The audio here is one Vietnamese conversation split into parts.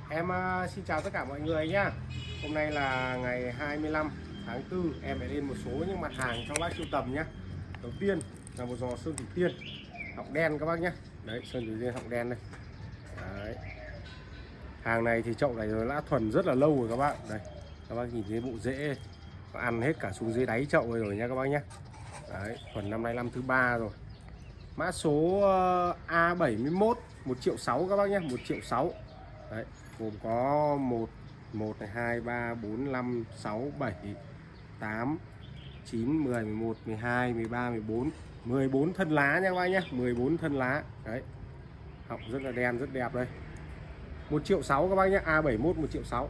Xin chào tất cả mọi người nhá. Hôm nay là ngày 25 tháng 4, em lại lên một số những mặt hàng trong bác sưu tầm nhá. Đầu tiên là một giò sơn thủy tiên họng đen các bác nhé. Đấy, sơn thủy tiên họng đen đây. Đấy. Hàng này thì chậu này nó đã thuần rất là lâu rồi các bác. Đây, các bác nhìn thấy bộ rễ nó ăn hết cả xuống dưới đáy chậu rồi nha các bác nhé. Đấy, thuần năm nay năm thứ 3 rồi. Mã số A71 1.600.000 các bác nhé, 1.600.000. Đấy, gồm có 1 này, 2 3 4 5 6 7 8 9 10 11 12 13 14 thân lá nha các bác nhé, 14 thân lá. Đấy. Họng rất là đen, rất đẹp đây. 1.600.000 các bác nhé, A71 1.600.000.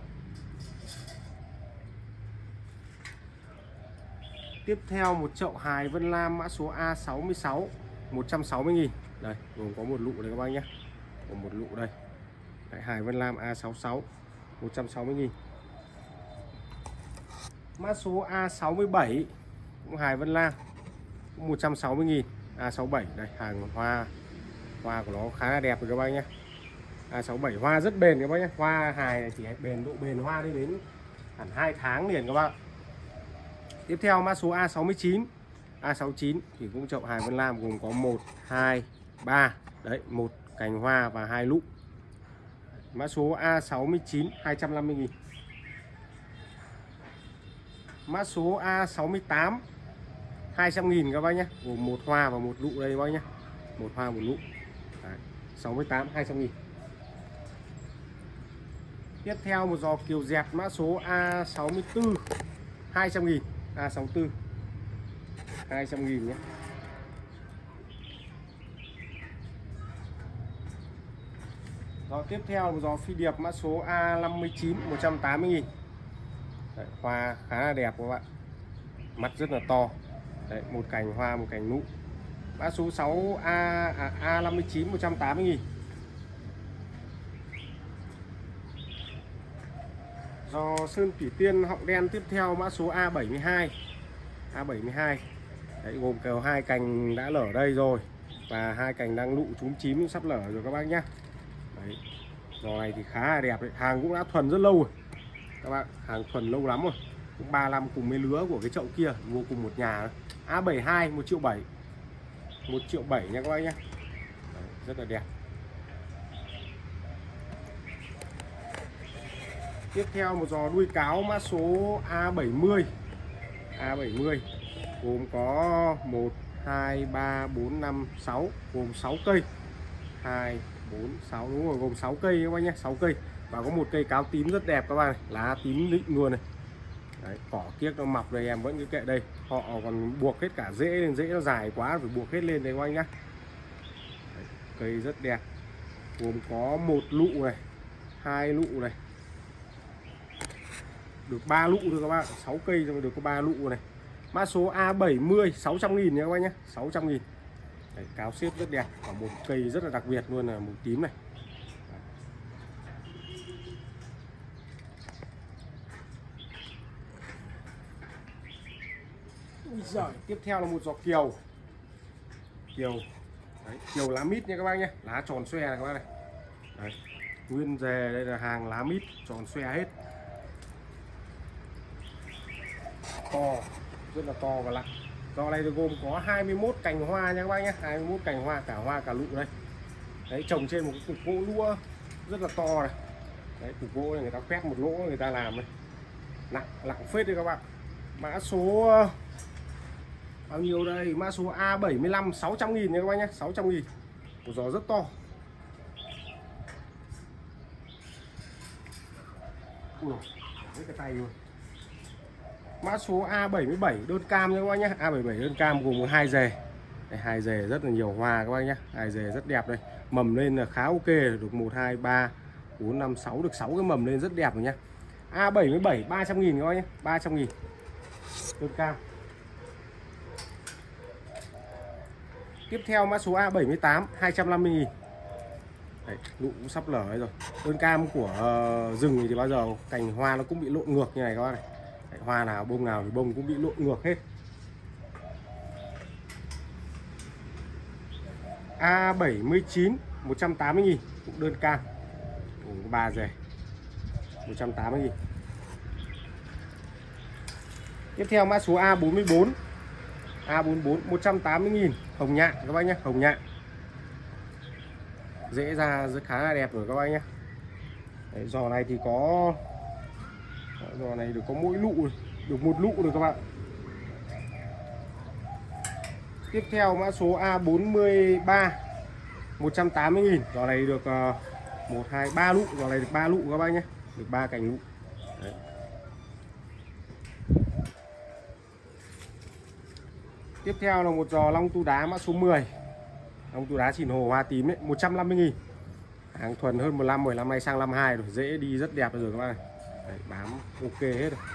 Tiếp theo một chậu hài Vân Lam mã số A66 160.000. Đây, gồm có một lụ đây các bác nhé. Có một lụ đây. Đấy, hài Vân Lam A66 160.000. Mã số A67 cũng hài Vân Lam cũng 160.000. A67 đây, hàng hoa của nó khá là đẹp rồi các bác nhé. A67 hoa rất bền các bác nhé. Hoa hài này chỉ bền, độ bền hoa đi đến hẳn 2 tháng liền các bác. Tiếp theo mã số A69. A69 thì cũng chậu hài Vân Lam gồm có 1 2 3 đấy, một cành hoa và 2 lụ. Mã số A69 250.000. Mã số A68 200.000 các bác nhé, gồm một hoa và một lụ đây các bác nhé. Một hoa một lụ. Đấy, 68 200.000. Tiếp theo một giò kiều dẹt mã số A64 200.000. A64 200.000 nhé. Rồi tiếp theo một giò phi điệp mã số A59 180.000. Đấy, hoa khá là đẹp các bạn. Mắt rất là to. Đấy, một cành hoa, một cành nụ. Mã số 6 A59 180.000. Giò sơn thủy tiên họng đen tiếp theo mã số A72. A72. Đấy, gồm có 2 cành đã lở đây rồi và 2 cành đang nụ chúm chím sắp lở rồi các bác nhé. Đấy. Giò này thì khá là đẹp đấy. Hàng cũng đã thuần rất lâu rồi các bạn, hàng thuần lâu lắm rồi, cũng 3 năm cùng mấy lứa của cái chậu kia, vô cùng một nhà. A72 1.700.000. 1.700.000 nha các bác nhé. Đấy, rất là đẹp. Tiếp theo một giò đuôi cáo mã số A70. A70 gồm có 1 2 3 4 5 6, gồm 6 cây. 2 4 6, đúng rồi, gồm 6 cây các bác nhé, 6 cây. Và có một cây cáo tím rất đẹp các bạn này, lá tím lịm luôn này. Đấy, cỏ kiếc nó mọc đây, em vẫn cứ kệ đây. Họ còn buộc hết cả rễ lên, rễ nó dài quá phải buộc hết lên đây các anh nhá. Đấy, cây rất đẹp. Gồm có một lụ này, 2 lụ này. Được 3 lụ thôi các bạn, 6 cây rồi được có 3 lụ này. Mã số A70 600.000 nha các bác nhé, 600.000. Đấy, cáo xếp rất đẹp, và một cây rất là đặc biệt luôn là màu tím này. Rồi, tiếp theo là một giò kiều. Đấy, kiều lá mít nha các bác nhé, lá tròn xoe này các bác này. Đấy, nguyên dề đây là hàng lá mít tròn xoe hết, to, rất là to và nặng. Giò này gồm có 21 cành hoa nha các bác nhé, 21 cành hoa, cả hoa cả lụ đây. Đấy, trồng trên một cái cục gỗ lũa rất là to này. Đấy, cục gỗ này người ta quét một lỗ người ta làm đây, nặng phết đấy các bạn. Mã số bao nhiêu đây? Mã số A75 600.000 nha các bác nhé, 600.000. Một giò rất to. Ui, với cái tay luôn. Mã số A77 đơn cam nha các bác nhé, A77 đơn cam gồm có 2 rề. Đây, 2 rề rất là nhiều hoa các bác nhé, 2 rề rất đẹp đây. Mầm lên là khá ok, được 1 2 3 4 5 6, được 6 cái mầm lên rất đẹp rồi nhá. A77 300.000 các bác nhé, 300.000. Đơn cam. Tiếp theo mã số A78 250.000. Đấy, lụ cũng sắp lở đấy rồi. Đơn cam của rừng thì bao giờ cành hoa nó cũng bị lộn ngược như này các bác này. Đấy, hoa nào thì bông cũng bị lộn ngược hết. A79 180.000, cũng đơn cam, gồm có 3 rề. 180.000. Tiếp theo mã số A44. A44 180.000, hồng nhạn các bác nhé, hồng nhạn. Dễ ra rất khá là đẹp rồi các bác nhé. Đấy, giò này thì có giò này được có mỗi lụ, được một lụ rồi các bạn. Tiếp theo mã số A43 180.000, giò này được 1 2 3 lụ, giò này được 3 lụ các bác nhé, được 3 cành lụ. Đấy. Tiếp theo là một giò long tu đá mã số 10. Long tu đá xìn hồ hoa tím ấy, 150.000. Hàng thuần hơn 15 năm nay sang năm 2 rồi, dễ đi rất đẹp rồi các bạn này. Đấy, bám ok hết rồi.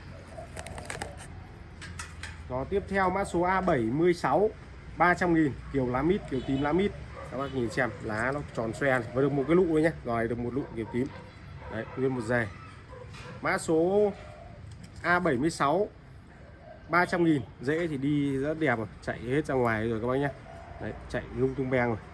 Giò tiếp theo mã số A76 300.000, kiều lá mít, kiều tím lá mít. Các bác nhìn xem lá nó tròn xoe và được một cái lụ thôi nhé. Rồi được một lụ kiều tím. Đấy, nguyên một dề. Mã số A76 300.000, dễ thì đi rất đẹp rồi, chạy hết ra ngoài rồi các bác nhé. Đấy, chạy lung tung beng rồi.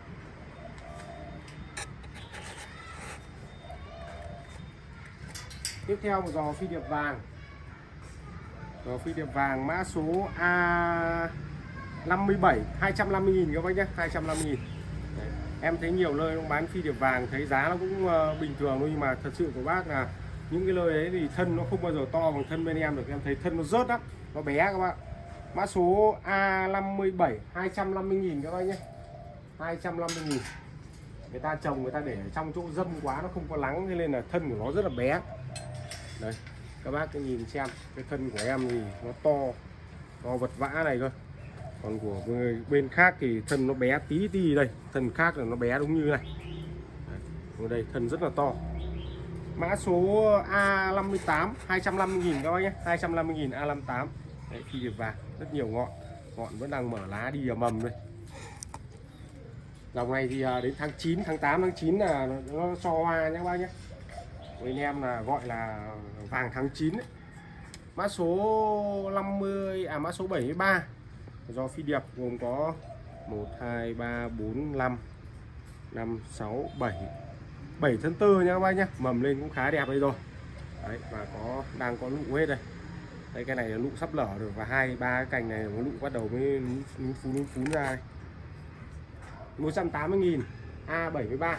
Tiếp theo một giò phi điệp vàng. Giò phi điệp vàng mã số A57 250.000 các bác nhé, 250.000. Em thấy nhiều nơi nó bán phi điệp vàng thấy giá nó cũng bình thường thôi, nhưng mà thật sự của bác là những cái nơi đấy thì thân nó không bao giờ to bằng thân bên em được. Em thấy thân nó rớt lắm, nó bé các bạn. Mã số A57 250.000 các bác nhé, 250.000. Người ta trồng, người ta để trong chỗ dâm quá, nó không có nắng, thế nên là thân của nó rất là bé. Đấy, các bác cứ nhìn xem cái thân của em thì nó to vật vã này cơ. Còn của người bên khác thì thân nó bé tí tí. Đây, thân khác là nó bé đúng như này. Đấy, ở đây thân rất là to. Mã số A58 250.000 các bác nhé, 250.000 A58. Đấy, phi điệp vàng rất nhiều ngọn, ngọn vẫn đang mở lá đi ở mầm đây. Dòng này thì đến tháng 9, tháng 8, tháng 9 là nó cho hoa nhé các bác nhé. Với anh em là gọi là vàng tháng 9 ấy. Mã số 50 mã số 73 do phi điệp gồm có 1 2 3 4 5 5 6 7 thân tư nha các bác nhé. Mầm lên cũng khá đẹp đây rồi. Đấy, và đang có lụ hết đây. Đây, cái này là lụ sắp lở rồi, và 2 3 cành này có lụ bắt đầu mới phún ra đây. 180.000 A73.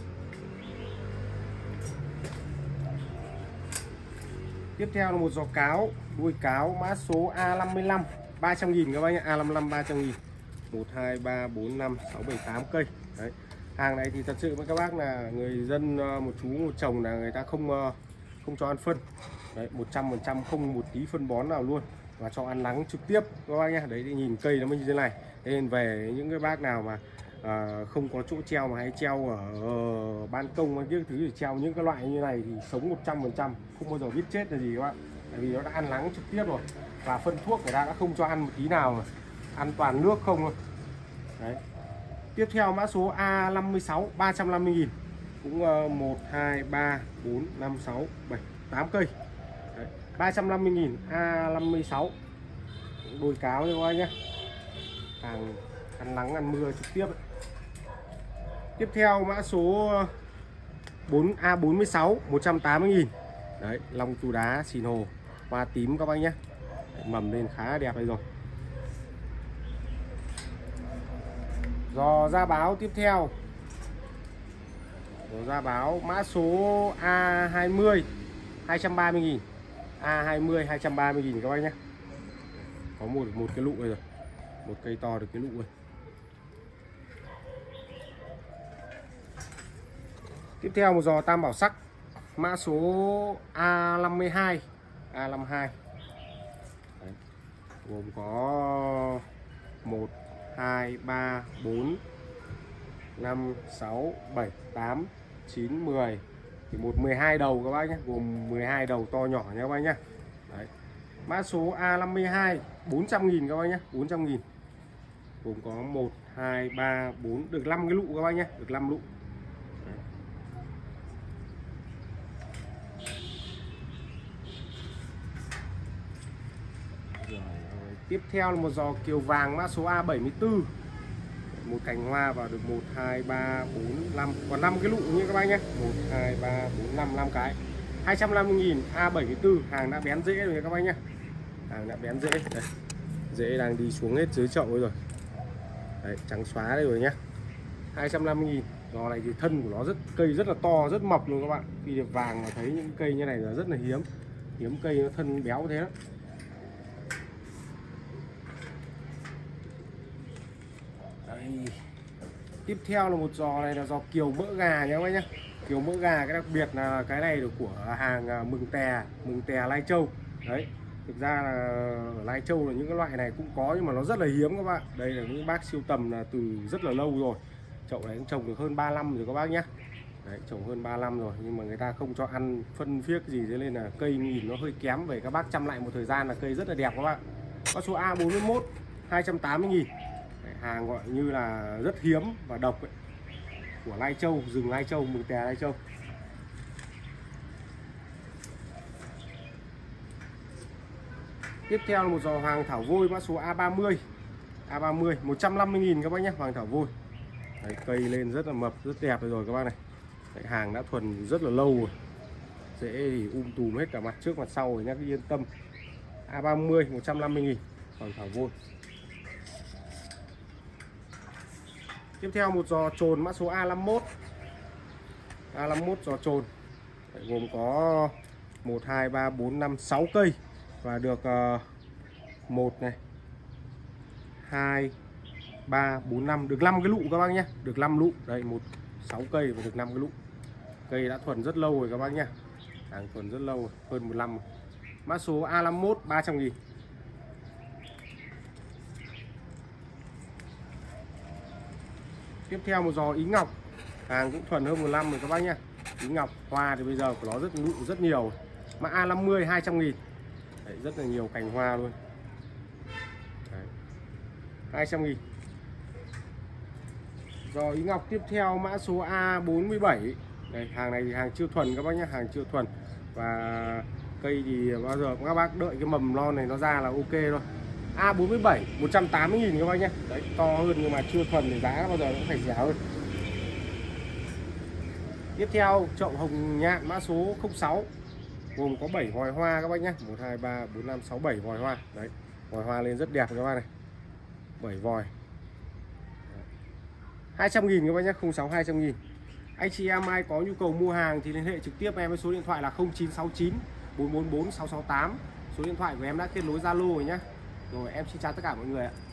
Tiếp theo là một giò cáo, đuôi cáo mã số A55 300.000 các bác nhé, A55 300.000. 1 2 3 4 5 6 7 8 cây. Đấy. Hàng này thì thật sự với các bác là người dân một chú một chồng là người ta không cho ăn phân. Đấy, 100% không một tí phân bón nào luôn, và cho ăn nắng trực tiếp các bác nhé. Đấy thì nhìn cây nó mới như thế này. Nên về những cái bác nào mà không có chỗ treo mà hay treo ở ban công hay những thứ thì treo những cái loại như này thì sống 100%, không bao giờ biết chết là gì các bạn. Tại vì nó đã ăn nắng trực tiếp rồi, và phân thuốc người ta đã không cho ăn một tí nào, mà ăn toàn nước không thôi. Đấy. Tiếp theo mã số A56 350.000, cũng 1 2 3 4 5 6 7 8 cây. Đấy. 350.000 A56, đôi cáo thôi các anh nhé, hàng ăn nắng ăn mưa trực tiếp ấy. Tiếp theo mã số A46 180.000. Đấy, long tu đá xìn hồ hoa tím các bác nhé. Đấy, mầm lên khá đẹp đây rồi. Giò da báo tiếp theo. Giò da báo mã số A20 230.000. A20 230.000 các bác nhé. Có một cái lụ rồi, một cây to được cái lụ rồi. Tiếp theo một giò tam bảo sắc mã số A52. A52. Đấy. Gồm có 1 2 3 4 5 6 7 8 9 10 thì 12 đầu các bác nhé, gồm 12 đầu to nhỏ nha các bác nhé. Đấy. Mã số A52 400.000 các bác nhé, 400.000. Gồm có 1 2 3 4 được 5 cái lụ các bác nhé, được 5 lụ. Đấy. Rồi, tiếp theo là một giò kiều vàng mã số A74. Một cành hoa vào được 1 2 3 4 5, còn 5 cái lụ như các bác nhé. 1 2 3 4 5 5 cái. 250.000 A74, hàng đã bén rễ rồi các bác nhé. Hàng đã bén rễ. Đây. Rễ đang đi xuống hết dưới chậu rồi. Đấy, trắng xóa đây rồi nhé. 250.000. Giò này thì thân của nó cây rất là to, rất mập luôn các bạn. Khi được vàng mà thấy những cây như này là rất là hiếm. Hiếm cây nó thân béo thế đó. Đây. Tiếp theo là một giò này là giò kiều mỡ gà nhé các bác nhé. Kiều mỡ gà, cái đặc biệt là cái này được của hàng Mừng Tè Lai Châu. Đấy. Thực ra là ở Lai Châu là những cái loại này cũng có nhưng mà nó rất là hiếm các bạn. Đây là những bác sưu tầm là từ rất là lâu rồi. Chậu này cũng trồng được hơn 3 năm rồi các bác nhé. Đấy, trồng hơn 3 năm rồi nhưng mà người ta không cho ăn phân phiếc gì, thế nên là cây nhìn nó hơi kém. Về các bác chăm lại một thời gian là cây rất là đẹp các bạn. Có số A41 280.000. Đấy, hàng gọi như là rất hiếm và độc ấy. Của Lai Châu, rừng Lai Châu, Mừng Tè Lai Châu. Tiếp theo là một giò hoàng thảo vôi mã số A30. A30 150.000 các bác nhé, hoàng thảo vôi. Đấy, cây lên rất là mập, rất đẹp rồi các bác này. Đấy, hàng đã thuần rất là lâu rồi. Rễ thì tùm hết cả mặt trước mặt sau rồi nhá, cứ yên tâm. A30 150.000 hoàng thảo vôi. Tiếp theo một giò trồn mã số A51. A51 giò trồn. Đấy, gồm có 1 2 3 4 5 6 cây và được 1 này, 2 3 4 5, được 5 cái lụ các bác nhé, được 5 lụ. Đây 6 cây và được 5 cái lụ. Cây đã thuần rất lâu rồi các bác nhé. Hàng thuần rất lâu rồi, hơn 1 năm rồi. Mã số A51 300.000. Tiếp theo một giò Ý Ngọc. Hàng cũng thuần hơn 1 năm rồi các bác nhé. Ý Ngọc hoa thì bây giờ của nó rất nhiều. Mã A50 200.000. Đấy, rất là nhiều cành hoa luôn. Đấy. 200.000. Giò Ý Ngọc tiếp theo mã số A47. Đây, hàng này thì hàng chưa thuần các bác nhé, hàng chưa thuần. Và cây thì bao giờ các bác đợi cái mầm non này nó ra là ok thôi. A47 180.000 các bác nhé. Đấy, to hơn nhưng mà chưa thuần thì giá bao giờ cũng phải rẻ hơn. Tiếp theo chậu hồng nhạn mã số 06. Gồm có 7 vòi hoa các bác nhé. 1 2 3 4 5 6 7 vòi hoa. Đấy, vòi hoa lên rất đẹp các bác này. 7 vòi. 200.000 các bác nhé, 06 200.000. Anh chị em ai có nhu cầu mua hàng thì liên hệ trực tiếp em với số điện thoại là 0969 444 668. Số điện thoại của em đã kết nối Zalo rồi nhé. Rồi em xin chào tất cả mọi người ạ.